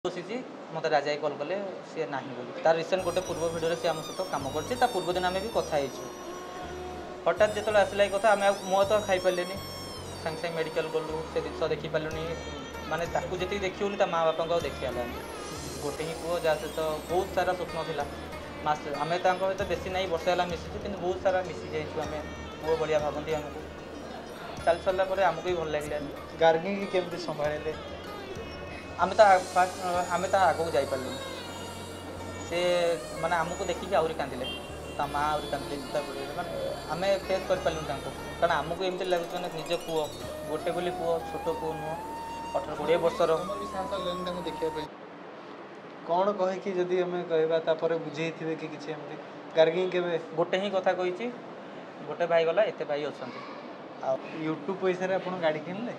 बसी मत राजा कल कले सी ना बोली तार रिसेंट गोटे पूर्व भिडियो सी आम सहित कम कर पूर्व दिन आम भी कथा हठात जो आसला कथा आम मुँह तो खाई पारे सागे सागे मेडिकल गलु से जिन देखी पार्लुनि माने जी देखी माँ बापा को देखी गोटे ही पुओ जहाँ सहित बहुत सारा स्वप्न था मास आम सहित बेसी ना वर्ष है मिशिचु कि बहुत सारा मिसी जाइए आम पुओ भाया भावती आमको चल सारापर आमको भी भल लगे गार्गी केमती संभाले आम तो आम तो आग को जापारू से माने आमको देखिए आहरी कांदिले ता माँ आहरी कांदिले माने आम फेस कर पार्लुन कारण आमको एमती लगे मैंने निज पुओ गोटे बोली पुओ छोट पुओ नुह 18-20 वर्षर देखा कौन कहे कि जदि आम कहवा बुझे थे कि किसी एमती गार्गी के गोटे ही कथा कही गोटे भाई गला एत भाई अच्छा यूट्यूब पैसा आप गाड़ी किनले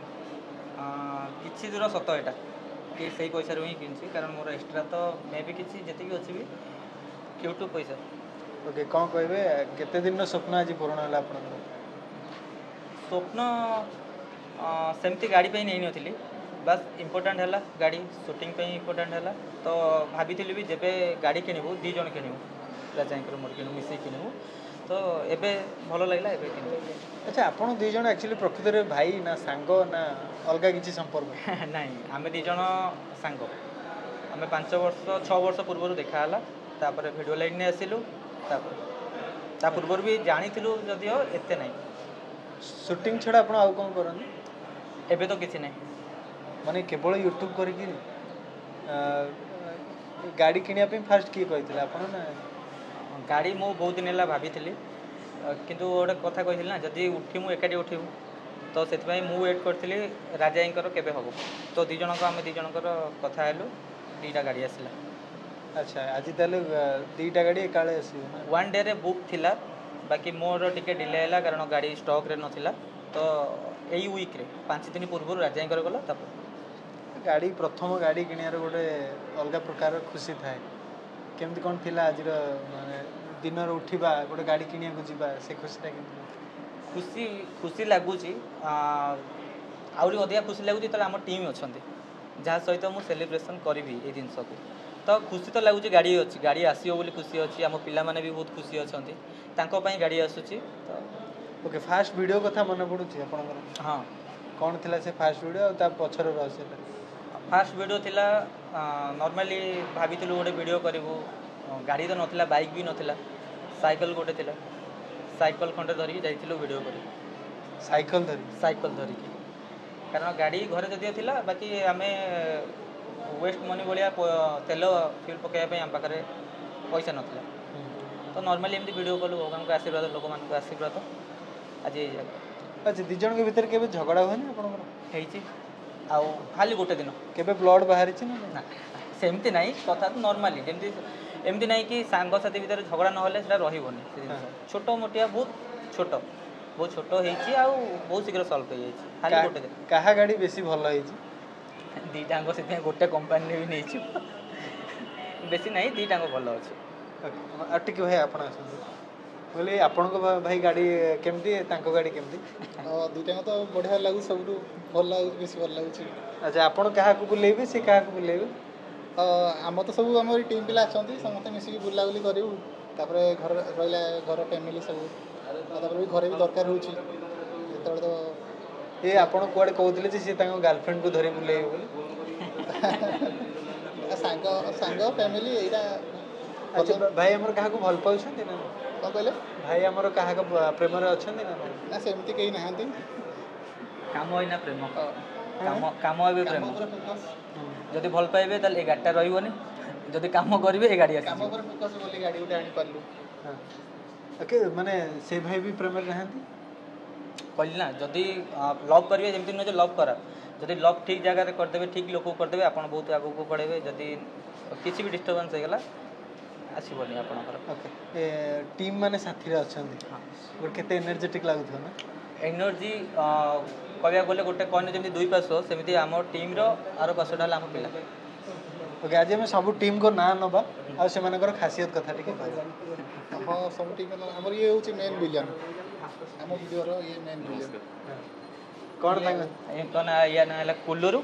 किसी दूर सत यहाँ कि सही पैसा ही किसी कारण मोर एक्सट्रा तो मे भी किसी जी अच्छी भी यूट्यूब पैसा ओके कौन कहे केते दिन स्वप्न आज पूर्ण है आप स्वप्न सेमती गाड़ी पे नहीं नी बस इम्पोर्टाट है गाड़ी शूटिंग पे इम्पोर्टाट है तो भाभी भी जब गाड़ी किणु 2 जन किणु राजा मोर किणु मिसे किणु तो एबे भल लगला एबे किणु अच्छा आपन 2 जन एक्चुअली प्रकृति रे भाई ना सांग ना अलगा किसी संपर्क नहीं आम 2 जन सांग आम 5 वर्ष 6 वर्ष पूर्व देखाला तापर वीडियो लाइन ने आसिलु ता पूर्व भी जानी जदिओ एते नहीं शूटिंग छड़ा आप कौन करनी एबे तो किसी नहीं माने केवल यूट्यूब करके गाड़ी किनिया पे फास्ट किए कहते आपन ना गाड़ी मु बहुत दिन है भाभी किंतु गोटे कथा कही ना जदि उठिमु एकाठी उठिमु तो से मु वेट करी राजा केबे हम तो 2 जन आम 2 जनकर कथा हेलु 2टा गाड़ी आसला अच्छा आज ताले 2टा गाड़ी एकाले आसी 1 डे रे बुक थिला बाकी मोर टिके डिले है कारण गाड़ी स्टॉक रे नथिला तो यही वीक रे 5 दिन पूर्व राजा गला गाड़ी प्रथम गाड़ी किनियार गोटे अलग प्रकार खुशी थाए केमती कौन थिला आज माने दिन उठा गोटे गाड़ी किनिया को जीवा से खुशीटा केमती खुशी खुशी लगुच आहरी अधिका खुशी लगुच तो आम टीम अच्छा जहाँ सहित मुझे सेलिब्रेशन करी ये जिनस को तो खुशी तो लगुच गाड़ी अच्छी गाड़ी आसो बोली खुशी अच्छी आम पिला माने भी बहुत खुशी अच्छा गाड़ी आसूची तो ओके फास्ट वीडियो कथा मन पड़ुची आपनकर हाँ कौन थिला से फास्ट वीडियो ता पछर रहस्य फास्ट वीडियो थिला नॉर्मली भाभी गोटे वीडियो करूँ गाड़ी तो नथिला बाइक भी नथिला साइकिल गोटे थिला साइकिल खंडे धरिकी जाइथिलु वीडियो कर साइकिल धरिकी कारण गाड़ी घरे जदिओ थिला बाकी आमे वेस्ट मनी भाया तेल फ्यूल पकाइबा आम पाखे पैसा नाला तो नॉर्मली एमती वीडियो कलु भगवान को आशीर्वाद लोक मान आशीर्वाद आज अच्छा 2 जन के भीतर केबे झगड़ा हुए ना आपन आउ खाली गोटे दिन केबे ब्लड बाहरी ना सेमती नहीं कथा तो नॉर्मली जमती एमती नहीं कि सांगसाथी भीतर झगड़ा ना रही छोट मोटिया बहुत छोट होती बहुत शीघ्र सल्व हो जाए गोटे दिन कहा गाड़ी बेसी भल दीटांग से गोटे कंपानी भी नहीं बेसी नहीं दीटांग भल अच्छे टी भाई आप बोले आपण भाई गाड़ी केमती गाड़ी केमती दुईटा तो बढ़िया लगू सब भल लगुच बेसी भल लगुच अच्छा आपण क्या बुलेबे सी क्या बुलेबे आम तो सब आम टीम पिला अच्छा समस्त मिसिक बुलाबुली करूँ तापर घर रहा घर फैमिली सब भी घरे भी दरकार हो तो ये आपण कुआडे कहते सी गर्लफ्रेंड को धरी बुले सांग फैमिली यहाँ अच्छा भाई आमर क्या भल पाँच ना कौन कहले भाई आमर क्या प्रेम अच्छा ना सेमती कहीं नहांती काम होना प्रेम काम हे प्रेम जदि भल पाइबे ताले ए गाड़ीटा रहिबोनी जदि काम करिवे ए गाड़ी काम पर फोकस बोली गाड़ी उठे आनी पारलु ओके माने से भाई भी प्रेम नहांती कहली ना जदि लव करेंगे जमी नुहे लव करा जदि लव ठीक जगह करदे ठीक लोक करदे आप बहुत आगे को पढ़ेबे जदि किसी भी डिस्टर्बेंस होगा आसबनी आपंकर ओके टीम माने साथी रे अछंती हां केते एनर्जेटिक लागुथो ना एनर्जी कहया गले गोटे कहने जमी 2 पार्श्व सेमती आम टीम रो आरो पार्श्वटा आम पिला ओके आज हम सब टीम को ना नबा आ से मानकर खासियत कथा टिके कहबा हां सब टीम हमर ये होची मेन विलन आम वीडियो रो ये मेन विलन कोन तांग ए कोन या ना कुल्लुरु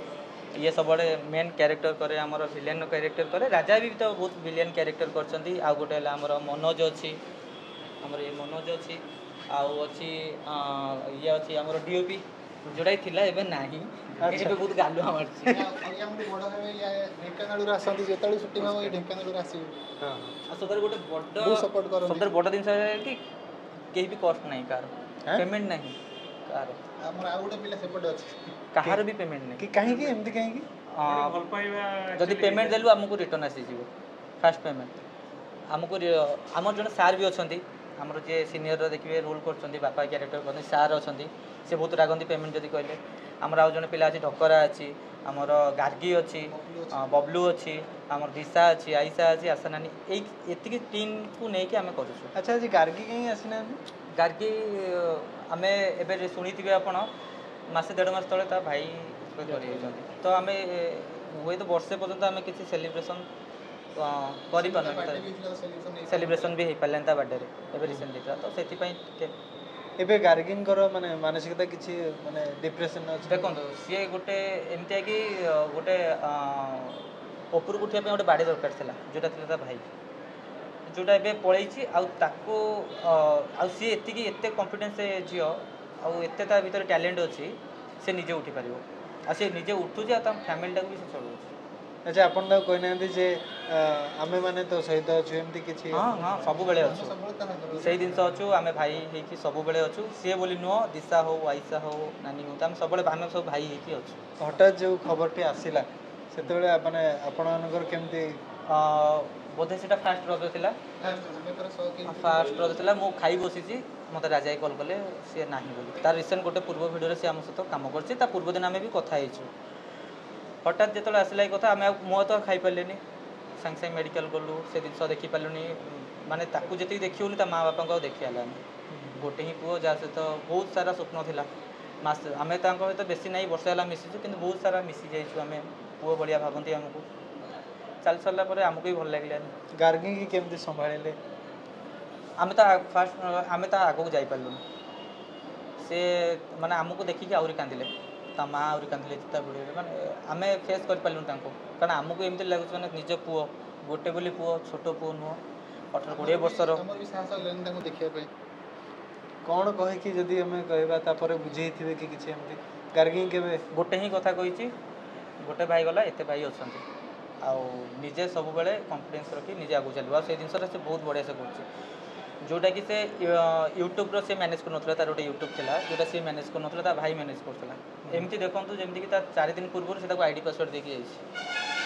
ये सब मेन कैरेक्टर करे आमर विलेन कैरेक्टर करे राजा भी तो बहुत विलेन कैरेक्टर करछंती आ गोटे हला हमर मनोज अछि हमर ये मनोज अछि आउ अछि ये अछि हमर डीओपी जोड़ाई थिला एबे नाही एबे बहुत गालु हमर छी या हम बड़ हेबे या ढेंकानाळू रा आसंती जेतळू शूटिंग हो ढेंकानाळू रा आसी हां आ सदर गोटे बड़ बहुत सपोर्ट करो सदर बड़ दिन से कि केही भी कॉस्ट नाही कार पेमेंट नाही कार हमर आ गोटे पिला सपोर्ट अछि कहार भी पेमेंट नहीं कि कहीं की एमती कहीं की भल पाइबा जदि पेमेंट देलु हमको रिटर्न आसी जीवो फास्ट पेमेंट हमको हमर जने सार भी अछंती हमर जे सीनियर देखिबे रोल करछंती बापा कैरेक्टर करछंती सार अछंती से बहुत रागंती पेमेंट जदि कहले हमर आ जने पिला अछि ढकरा अछि हमर गार्गी अछि बबलू अछि हमर दिशा अछि आइसा अछि आसनानी एतिकी टीम को नै कि हमें करू अच्छा जी गार्गी कहीं आसीना गार्गी हमें एबे सुनिथिबे आपण मासे 1.5 मास तले ता भाई करि तो आमे हुए तो वर्षे पर्यंत आमे किसी सेलिब्रेशन करि पाना सेलिब्रेशन भी हे पालेन ता बर्थडे रे एबे रिसेंटली तो सेति पई एबे गार्गिंग करो माने मानसिकता किछि माने डिप्रेशन अछि देखंतो सी गोटे एमतिया कि गोटे ऊपर उठिया पे गोटे बाडी दरकार थिला जोटा थिला ता भाई जोटा एबे पळैछि आ ताको आ सी एतिकी एते कॉन्फिडेंस जियो आ एते ता भीतर टैलेंट अछि से निजे उठी परिबो आ से निजे उठुजे आ ता फैमिली टाक भी से चलउ अच्छा अपन ता कोइ नांदी जे आमे माने तो सहित अछि एमती किछि हां हां सब बेले अछु सही दिन से अछु आमे भाई हे कि सब बेले अछु से बोली नो दिशा हो आइसा हो नानी हो हम सब बेले भामे सब भाई हे कि अछु हठात जो खबरटी आसिला सेते बेले माने आपण अनगर केमती बोधे सेटा फास्ट रज थिला फास्ट रज थिला मो खाई बसिछि मते राजाई कॉल कले से नाही बोली तार रिसेंट गोटे पूर्व वीडियो रे से हम सहित काम करछि ता पूर्व दिन हमें भी कथा हेछु हठात जेतले आसिला कथा हमें मो तो खाई पालेनी संग संग मेडिकल गलु से दिन से देखि पालुनी माने ताकू जति देखिउनी ता मां बापा को देखि आलानी गोटे ही पुओ जा से तो बहुत सारा स्वप्न थिला मास हमें तांको सहित बेसी नाही वर्ष हला मिसिछु किंतु बहुत सारा मिसि जाइछु हमें पुओ बढिया भाबंती हमको चल सरला परे हमको भी भल लागलानी गार्गिंग की केमती संभाळले आमे ता फास्ट आमे ता आगो जाई पालु से माने हमको देखि कि आउरी कांदिले ता मां आउरी कांदिले ता वीडियो माने आमे फेस कर पालु तांको कारण हमको एमती लागुछ माने निज पुओ गोटे बोली पुओ छोटो पुओ नो 18 20 वर्षर हमर भी साहस लेन तांको देखिया पे कोन कहे कि जदि हमें कहबा ता परे बुझेइथिबे कि किछि एमती गार्गिंग केबे गोटे ही कथा कहिछि गोटे भाई गला एते भाई अछंती आ निजे सब बेले कॉन्फिडेंस रखी निजे आगु चलबा से दिन से बहुत बढ़िया से करछि जोटा कि से यूट्यूब रो से मैनेज कर नथला तार गोटे यूट्यूब थिला जोटा से मैनेज कर नथला ता भाई मैनेज करथला एमती देखंतु जेमती कि ता 4 दिन पूर्व से ताको आईडी पासवर्ड देके जाइछि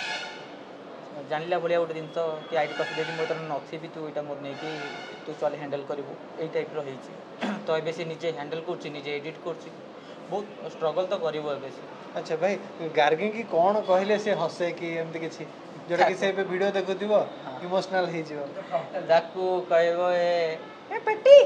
जानला भलिया गोटे दिन तो कि आईडी पासवर्ड देके मोर त नथि भी तू एटा मोर नै कि तू चल हैंडल करबो एई टाइप रो हेछि तो एबे से निजे हैंडल करछि निजे एडिट करछि बहुत स्ट्रगल तो करिवो एबे से अच्छा भाई गार्गिंग की कौन कहले से हसे कि एमती किछि जोटा कि से पे वीडियो देखुथिबो इमोशनल हे जिवो ताकू कहबो ए पेटी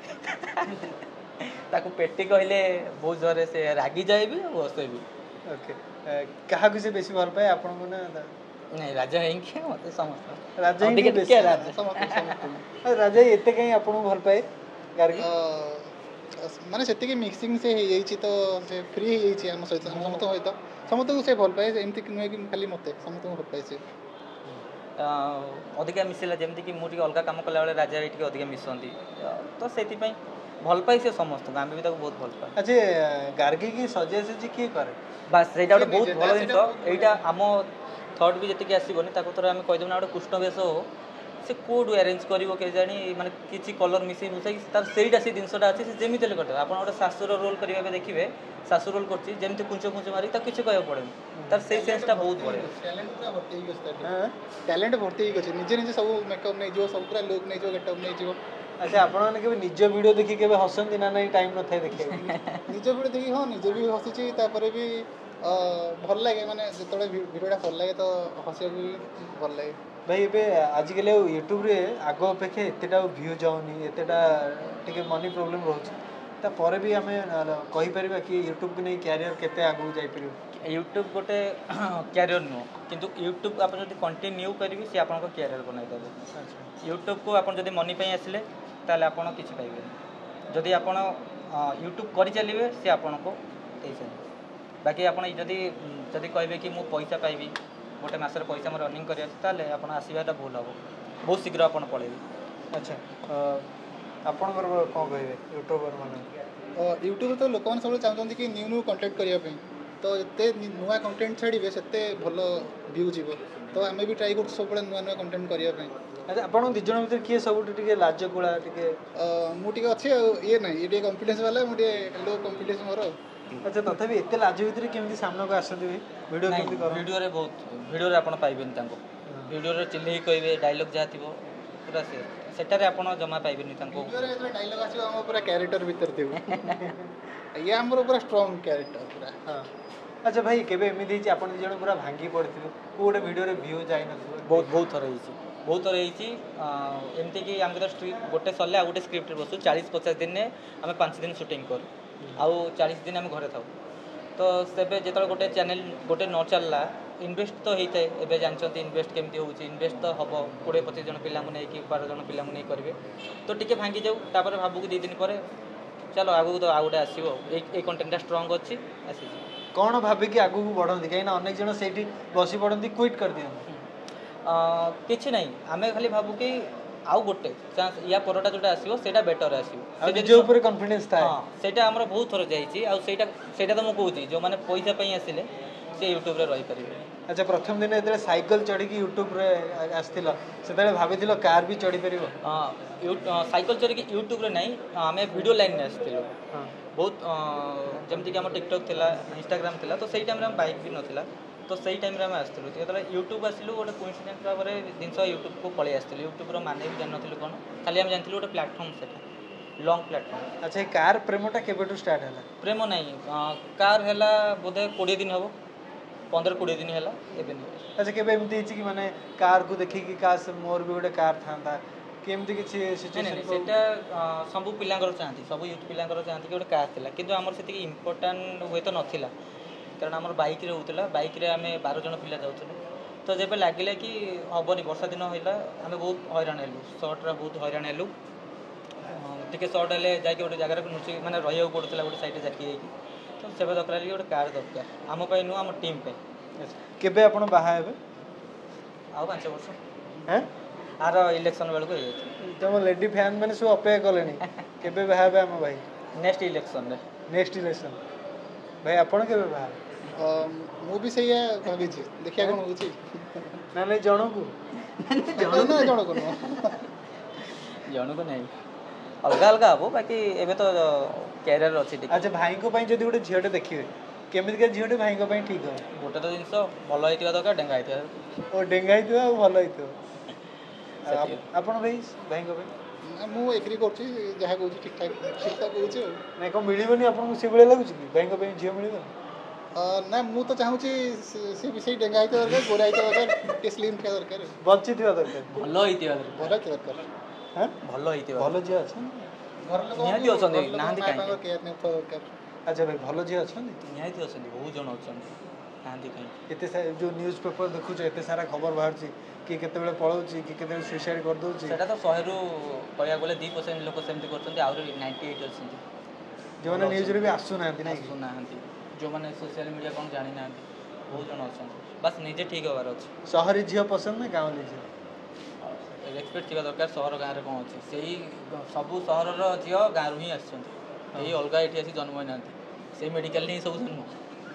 ताकू पेटी कहले बहुत जोरे से रागी जाइबी और हसे भी ओके कहा से बेसी भल पाए आपन को ना नहीं राजा है कि मते समझ राजा ही बेसी के राजा समझ राजा एते कहीं आपन भल पाए गार्गिंग माने सेति के मिक्सिंग से हे जाइछि तो से फ्री हे जाइछि हम सहित समस्त होइतो समस्त को से भल पाए एमती कि कि खाली मते समस्त को भल पाए से अधिका मिसिला जेमती कि मु टी अलगा काम कला बेले राजा रे टी अधिका मिसंती तो सेति पई भल पाई से समस्त गाम भी ताको बहुत भल पाए अच्छा गार्गी की सजेस्ट जी की करे बस सेटा बहुत भलो दिन एटा हम थर्ड भी जति आसीबोनी ताको तोरा हम कहि देना गोटे कृष्ण वेश हो से कोड अरेंज करिवो के जानी माने किछि कलर मिसै मुसै तार सेइटा से दिनसटा अछि से जेमिति ले करते आपण गोटे सासुर रोल करिवा के देखिबे सासुर रोल करछि जेमिति कुंचो कुंचो मारी त किछि कहय पड़े तार सेइ सेंसटा बहुत बड़े टैलेंट पूरा भर्ती ही गस्ता टैलेंट भर्ती ही गछि निजे निजे सब मेकअप नै जो सब पूरा लुक नै जो गेटअप नै जो अच्छा आपण माने के निज वीडियो देखि के हसंती ना नहीं टाइम न थे देखे निज वीडियो देखि हां निजे भी हसिछि तापरे भी भल लागे माने जेतले वीडियोटा भल लागे तो हसिया भी भल लागे भाई एबे आजिकल यूट्यूब रे आगो अपेक्षा एतेटा व्यू जाउनी एतेटा टिके मनी प्रॉब्लम रहउछ ता परे भी हमें कहि परिबा कि यूट्यूब के नै कैरियर केते आगु जाई परिबो यूट्यूब गोटे कैरियर नो किंतु यूट्यूब आपण जदी कंटिन्यू करबी से आपण को कैरियर बनाई देबो अच्छा यूट्यूब को आपण जदी मनी पई आसिले ताले आपण किछि पाइबे जदी आपण यूट्यूब करि चलिबे से आपण को देइ चलिबे बाकी ଆପଣ ଯଦି ଯଦି କହିବେ କି ମୁଁ ପଇସା ପାଇବି ଗୋଟେ ମାସରେ ପଇସା ମୋର ରନିଂ କରି ଅଛି ତାହେଲେ ଆପଣ ଆସିବାଟା ଭୁଲ ହେବ ବହୁତ ଶୀଘ୍ର ଆପଣ ପଳେଇବେ। ଆଚ୍ଛା ଆପଣଙ୍କର କ'ଣ କହିବେ ୟୁଟ୍ୟୁବର ମାନେ ୟୁଟ୍ୟୁବରେ ତ ଲୋକମାନେ ସବୁବେଳେ ଚାହୁଁଛନ୍ତି କି ନ୍ୟୁ କଣ୍ଟେଣ୍ଟ କରିବା ପାଇଁ ତ ଏତେ ନୂଆ କଣ୍ଟେଣ୍ଟ ଛାଡ଼ିବେ ସେତେ ଭଲ ଭିଉ ଯିବ ତ ଆମେ ବି ଟ୍ରାଏ କରୁଛୁ ସବୁବେଳେ ନୂଆ କଣ୍ଟେଣ୍ଟ କରିବା ପାଇଁ। ଆଚ୍ଛା ଆପଣଙ୍କ ଦୁଇ ଜଣ ଭିତରେ କିଏ ସବୁଠୁ ଟିକେ ଲାଜକୁଳା ଟିକେ ମୁଁ ଟିକେ ଅଛି ଆଉ ଇଏ ନାହିଁ ଇଏ ଟିକେ କନଫିଡେନ୍ସ ବାଲା ମୁଁ ଟିକେ ଲୋ କନଫିଡେନ୍ସ ମୋର ଆଉ। ଆଚ୍ଛା ତଥାପି ଏତେ ଲାଜ ଭିତରେ କେମିତି ସାମ୍ନାକୁ ଆସନ୍ତି ଭାଇ ଭିଡ଼ିଓ କେମିତି କରନ୍ତି? ଭିଡ଼ିଓରେ ଆପଣ ପାଇବେନି ତାଙ୍କୁ ଭିଡ଼ିଓରେ ଚିଲେଇ କହିବେ ଡାଇଲଗ୍ ଯାହା ଥିବ ପୁରା ସେଟାରେ ଆପଣ ଜମା ପାଇବେନି ତାଙ୍କୁ। ଭିଡ଼ିଓରେ ଯେତେବେଳେ ଡାଇଲଗ୍ ଆସିବ ଆମ ପୁରା କ୍ୟାରେକ୍ଟର ଭିତରେ ଥିବ ଇଏ ଆମର ପୁରା ଷ୍ଟ୍ରଙ୍ଗ କ୍ୟାରେକ୍ଟର ପୁରା। ହଁ ଆଚ୍ଛା ଭାଇ କେବେ ଏମିତି ହେଇଛି ଆପଣ ଦୁଇ ଜଣ ପୁରା ଭାଙ୍ଗି ପଡ଼ିଥିବେ କେଉଁ ଗୋଟେ ଭିଡ଼ିଓରେ ଭିଉ ଯାଇନଥିବ? ବହୁତ ଥର ହେଇଛି ଏମିତିକି ଆମେ ତ ଗୋଟେ ସରିଲେ ଆଉ ଗୋଟେ ସ୍କ୍ରିପ୍ଟରେ ବସୁ 40-50 ଦିନରେ ଆମେ 5 ଦିନ ସୁଟିଂ କରୁ ଆଉ 40 ଦିନ ଆମେ ଘରେ ଥାଉ। ତ ସେବେ ଯେତେବେଳେ ଗୋଟେ ଚ୍ୟାନେଲ୍ ଗୋଟେ ନ ଚାଲିଲା ଇନଭେଷ୍ଟ ତ ହେଇଥାଏ ଏବେ ଜାଣିଛନ୍ତି ଇନଭେଷ୍ଟ କେମିତି ହେଉଛି ଇନଭେଷ୍ଟ ତ ହେବ 20-25 ଜଣ ପିଲାଙ୍କୁ ନେଇକି 12 ଜଣ ପିଲାଙ୍କୁ ନେଇ କରିବେ ତ ଟିକେ ଭାଙ୍ଗି ଯାଉ ତାପରେ ଭାବୁକୁ 2 ଦିନ ପରେ ଚାଲ ଆଗକୁ ତ ଆଉ ଗୋଟେ ଆସିବ ଏଇ କଣ୍ଟେଣ୍ଟଟା ଷ୍ଟ୍ରଙ୍ଗ ଅଛି ଆସିଛି। କ'ଣ ଭାବିକି ଆଗକୁ ବଢ଼ନ୍ତି କାହିଁକିନା ଅନେକ ଜଣ ସେଇଠି ବସି ପଡ଼ନ୍ତି କ୍ୱିଟ୍ କରିଦିଅନ୍ତି। କିଛି ନାହିଁ ଆମେ ଖାଲି ଭାବୁ କି ଆଉ ଗୋଟେ ଚାନ୍ସ ୟା ପରଟା ଯେଉଁଟା ଆସିବ ସେଇଟା ବେଟର ଆସିବ ଆଉ ନିଜ ଉପରେ କନଫିଡେନ୍ସ ଥାଏ। ହଁ ସେଇଟା ଆମର ବହୁତ ଥର ଯାଇଛି ଆଉ ସେଇଟା ତ ମୁଁ କହୁଛି ଯେଉଁମାନେ ପଇସା ପାଇଁ ଆସିଲେ ସେ ୟୁଟ୍ୟୁବରେ ରହିପାରିବେ। ଆଚ୍ଛା ପ୍ରଥମ ଦିନ ଯେତେବେଳେ ସାଇକେଲ ଚଢ଼ିକି ୟୁଟ୍ୟୁବରେ ଆସିଥିଲ ସେତେବେଳେ ଭାବିଥିଲ କାର୍ ବି ଚଢ଼ିପାରିବ? ସାଇକେଲ ଚଢ଼ିକି ୟୁଟ୍ୟୁବରେ ନାହିଁ ଆମେ ଭିଡ଼ିଓ ଲାଇନ୍ରେ ଆସିଥିଲୁ ହଁ ବହୁତ ଯେମିତିକି ଆମର ଟିକଟକ୍ ଥିଲା ଇନଷ୍ଟାଗ୍ରାମ୍ ଥିଲା ତ ସେଇ ଟାଇମ୍ରେ ଆମ ବାଇକ୍ ବି ନଥିଲା ତ ସେଇ ଟାଇମ୍ରେ ଆମେ ଆସିଥିଲୁ ଯେତେବେଳେ ୟୁଟ୍ୟୁବ୍ ଆସିଲୁ ଗୋଟେ କୋଇନ୍ସିଡେଣ୍ଟ ଭାବରେ ଜିନିଷ ୟୁଟ୍ୟୁବକୁ ପଳେଇ ଆସିଥିଲୁ ୟୁଟ୍ୟୁବ୍ର ମାନେ ବି ଜାଣିନଥିଲୁ କ'ଣ ଖାଲି ଆମେ ଜାଣିଥିଲୁ ଗୋଟେ ପ୍ଲାଟଫର୍ମ ସେଟା ଲଙ୍ଗ୍ ପ୍ଲାଟଫର୍ମ। ଆଚ୍ଛା ଏ କାର୍ ପ୍ରେମଟା କେବେଠୁ ଷ୍ଟାର୍ଟ ହେଲା? ପ୍ରେମ ନାହିଁ କାର୍ ହେଲା ବୋଧେ 20 ଦିନ ହେବ 15-20 ଦିନ ହେଲା ଏବେ ନାହିଁ। ଆଚ୍ଛା କେବେ ଏମିତି ହେଇଛି କି ମାନେ କାର୍କୁ ଦେଖିକି କାସ୍ ମୋର ବି ଗୋଟେ କାର୍ ଥାନ୍ତା କି ଏମିତି କିଛି ସିଚୁଏସନ୍? ସେଇଟା ସବୁ ପିଲାଙ୍କର ଚାହାନ୍ତି ସବୁ ୟୁଥ୍ ପିଲାଙ୍କର ଚାହାନ୍ତି କି ଗୋଟେ କାର୍ ଥିଲା କିନ୍ତୁ ଆମର ସେତିକି ଇମ୍ପୋର୍ଟାଣ୍ଟ ହୁଏତ ନଥିଲା କାରଣ ଆମର ବାଇକ୍ରେ ହେଉଥିଲା ବାଇକ୍ରେ ଆମେ 12 ଜଣ ପିଲା ଯାଉଥିଲୁ ତ ଯେବେ ଲାଗିଲା କି ହେବନି ବର୍ଷା ଦିନ ହେଲା ଆମେ ବହୁତ ହଇରାଣ ହେଲୁ ସର୍ଟରେ ବହୁତ ହଇରାଣ ହେଲୁ ଟିକେ ସର୍ଟ ହେଲେ ଯାଇକି ଗୋଟେ ଜାଗାରେ ଲୁଚି ମାନେ ରହିବାକୁ ପଡ଼ୁଥିଲା ଗୋଟେ ସାଇଡ଼୍ରେ ଜାକି ହେଇକି ତ ସେବେ ଦରକାର ହେଲା ଗୋଟେ କାର୍ ଦରକାର ଆମ ପାଇଁ ନୁହଁ ଆମ ଟିମ୍ ପାଇଁ। କେବେ ଆପଣ ବାହା ହେବେ? ଆଉ 5 ବର୍ଷ ହଁ ଆର ଇଲେକ୍ସନ୍ ବେଳକୁ ହେଇଯାଇଛି। ତମ ଲେଡି ଫ୍ୟାନ୍ ମାନେ ସବୁ ଅପେକ୍ଷା କଲେଣି କେବେ ବାହା ହେବେ ଆମ ଭାଇ? ନେକ୍ସଟ ଇଲେକ୍ସନରେ। ନେକ୍ସଟ ଇଲେକ୍ସନ୍ ଭାଇ ଆପଣ କେବେ ବାହା ହେବେ? ମୁଁ ବି ସେଇଆ ଭାବିଛି ଦେଖିବା କ'ଣ ହେଉଛି। ନା ନାଇଁ ଜଣକୁ ଜଣକୁ ନୁହଁ ଜଣକୁ ନାହିଁ ଅଲଗା ଅଲଗା ହେବ ବାକି ଏବେ ତ କ୍ୟାରିୟର ଅଛି ଟିକେ। ଆଚ୍ଛା ଭାଇଙ୍କ ପାଇଁ ଯଦି ଗୋଟେ ଝିଅଟେ ଦେଖିବେ କେମିତିକା ଝିଅଟେ ଭାଇଙ୍କ ପାଇଁ ଠିକ୍ ହେବ? ଗୋଟେ ତ ଜିନିଷ ଭଲ ହେଇଥିବା ଦରକାର ଡେଙ୍ଗା ହେଇଥିବା ଓ ଡେଙ୍ଗା ହେଇଥିବ ଆଉ ଭଲ ହେଇଥିବ। ଆପଣ ଭାଇଙ୍କ ପାଇଁ? ମୁଁ ଏଗ୍ରି କରୁଛି ଯାହା କହୁଛି ଠିକ୍ ଠାକ୍ କହୁଛି ଆଉ। ନାଇଁ କ'ଣ ମିଳିବନି ଆପଣଙ୍କୁ ସେଭଳିଆ ଲାଗୁଛି କି ଭାଇଙ୍କ ପାଇଁ ଝିଅ ମିଳିବନି? ନା ମୁଁ ତ ଚାହୁଁଛି ସେ ବି ସେଇ ଡେଙ୍ଗା ହେଇଥିବା ଦରକାର ଗୋରା ହେଇଥିବା ଦରକାର ଟିକେ ସ୍ଲିମ୍ ଥିବା ଦରକାର ବଞ୍ଚିଥିବା ଦରକାର ଭଲ ହେଇଥିବା ଭଲ ହେଇଥିବା ଦରକାର। ହଁ ଭଲ ହେଇଥିବା ଭଲ ଝିଅ ଅଛନ୍ତି ଘର ଲୋକ ନିହାତି ଅଛନ୍ତି ନାହାନ୍ତି କାହିଁକି କେୟାର ନେଉଥିବା ଦରକାର। ଆଚ୍ଛା ଭାଇ ଭଲ ଝିଅ ଅଛନ୍ତି? ନିହାତି ଅଛନ୍ତି ବହୁତ ଜଣ ଅଛନ୍ତି ନାହାନ୍ତି କାହିଁକି। ଏତେ ଯେଉଁ ନ୍ୟୁଜ୍ ପେପର ଦେଖୁଛ ଏତେ ସାରା ଖବର ବାହାରୁଛି କିଏ କେତେବେଳେ ପଳାଉଛି କିଏ କେତେବେଳେ ସୁଇସାଇଡ୍ କରିଦେଉଛି। ସେଇଟା ତ 100ରୁ କହିବାକୁ ଗଲେ 2% ଲୋକ ସେମିତି କରୁଛନ୍ତି ଆହୁରି 98 ଅଛନ୍ତି ଯେଉଁମାନେ ନ୍ୟୁଜ୍ରେ ବି ଆସୁନାହାନ୍ତି ନାଇଁ ଆସୁନାହାନ୍ତି ଯେଉଁମାନେ ସୋସିଆଲ ମିଡ଼ିଆ କ'ଣ ଜାଣିନାହାନ୍ତି ବହୁତ ଜଣ ଅଛନ୍ତି ବାସ୍ ନିଜେ ଠିକ୍ ହେବାର ଅଛି। ସହରୀ ଝିଅ ପସନ୍ଦ ନା ଗାଉଁଲି ଝିଅ? ରେସପେକ୍ଟ ଥିବା ଦରକାର ସହର ଗାଁରେ କ'ଣ ଅଛି ସେଇ ସବୁ ସହରର ଝିଅ ଗାଁରୁ ହିଁ ଆସିଛନ୍ତି ଏଇ ଅଲଗା ଏଠି ଆସି ଜନ୍ମ ହୋଇନାହାନ୍ତି ସେଇ ମେଡ଼ିକାଲରେ ହିଁ ସବୁ ଜନ୍ମ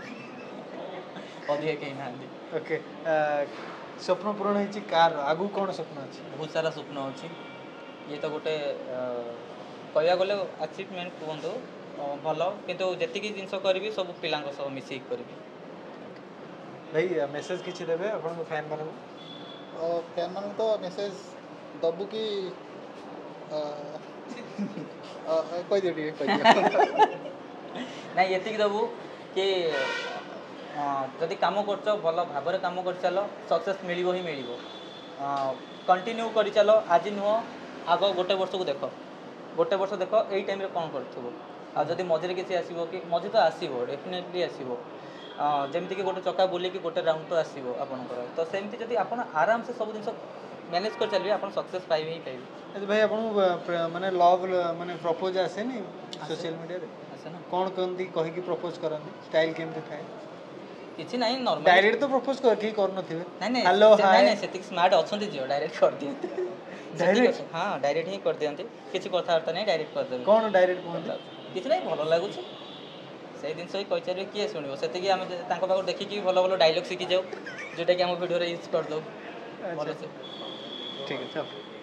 ଅଧିକା କେହି ନାହାନ୍ତି। ଓକେ ସ୍ୱପ୍ନ ପୂରଣ ହେଇଛି କାର୍ ଆଗକୁ କ'ଣ ସ୍ୱପ୍ନ ଅଛି? ବହୁତ ସାରା ସ୍ୱପ୍ନ ଅଛି ଇଏ ତ ଗୋଟେ କହିବାକୁ ଗଲେ ଆଚିଭମେଣ୍ଟ କୁହନ୍ତୁ ଭଲ କିନ୍ତୁ ଯେତିକି ଜିନିଷ କରିବି ସବୁ ପିଲାଙ୍କ ସହ ମିଶିକି କରିବି। ଭାଇ ମେସେଜ୍ କିଛି ଦେବେ ଆପଣଙ୍କ ଫ୍ୟାନ୍ ମାନଙ୍କୁ? ଫ୍ୟାନ୍ ମାନଙ୍କୁ ତ ମେସେଜ୍ ଦେବୁ କି କହିଦିଅ ଟିକେ କହିଦିଅ ନାଇଁ ଏତିକି ଦେବୁ କି ଯଦି କାମ କରୁଛ ଭଲ ଭାବରେ କାମ କରିଚାଲ ସକ୍ସେସ୍ ମିଳିବ ହିଁ ମିଳିବ କଣ୍ଟିନ୍ୟୁ କରିଚାଲ ଆଜି ନୁହଁ ଆଗ ଗୋଟେ ବର୍ଷକୁ ଦେଖ ଏଇ ଟାଇମ୍ରେ କ'ଣ କରୁଥିବ ଆଉ ଯଦି ମଝିରେ କିଛି ଆସିବ କି ମଝି ତ ଆସିବ ଡେଫିନେଟଲି ଆସିବ ଯେମିତିକି ଗୋଟେ ଚକା ବୁଲିକି ଗୋଟେ ରାଉଣ୍ଡ ତ ଆସିବ ଆପଣଙ୍କର ତ ସେମିତି ଯଦି ଆପଣ ଆରାମସେ ସବୁ ଜିନିଷ ମ୍ୟାନେଜ୍ କରି ଚାଲିବେ ଆପଣ ସକ୍ସେସ୍ ପାଇବେ ହିଁ ପାଇବେ। ଆଚ୍ଛା ଭାଇ ଆପଣଙ୍କୁ ମାନେ ଲଭ୍ ମାନେ ପ୍ରପୋଜ ଆସେନି ସୋସିଆଲ ମିଡ଼ିଆରେ? ଆସେ ନା କ'ଣ କେମିତି କହିକି ପ୍ରପୋଜ କରନ୍ତି? ଷ୍ଟାଇଲ୍ କେମିତି ଥାଏ? କିଛି ନାହିଁ ନର୍ମାଲ। ଡାଇରେକ୍ଟ ତ ପ୍ରପୋଜ କେହି କରୁନଥିବେ। ନାଇଁ ହ୍ୟାଲୋ ହାଏ ନାଇଁ ସେତିକି ସ୍ମାର୍ଟ ଅଛନ୍ତି ଝିଅ ଡାଇରେକ୍ଟ କରିଦିଅନ୍ତି। ଡାଇରେକ୍ଟ? ହଁ ଡାଇରେକ୍ଟ ହିଁ କରିଦିଅନ୍ତି କିଛି କଥାବାର୍ତ୍ତା ନାହିଁ ଡାଇରେକ୍ଟ କରିଦେବେ। କ'ଣ ଡାଇରେକ୍ଟ କୁହନ୍ତି? କିଛି ନାହିଁ ଭଲ ଲାଗୁଛି ସେଇ ଜିନିଷ ହିଁ କହିଚାରିବେ କିଏ ଶୁଣିବ ସେତିକି ଆମେ ତାଙ୍କ ପାଖକୁ ଦେଖିକି ଭଲ ଭଲ ଡାଇଲଗ୍ ଶିଖିଯାଉ ଯେଉଁଟାକି ଆମ ଭିଡ଼ିଓରେ ୟୁଜ୍ କରିଦେଉ ଭଲସେ। ଠିକ୍ ଅଛି।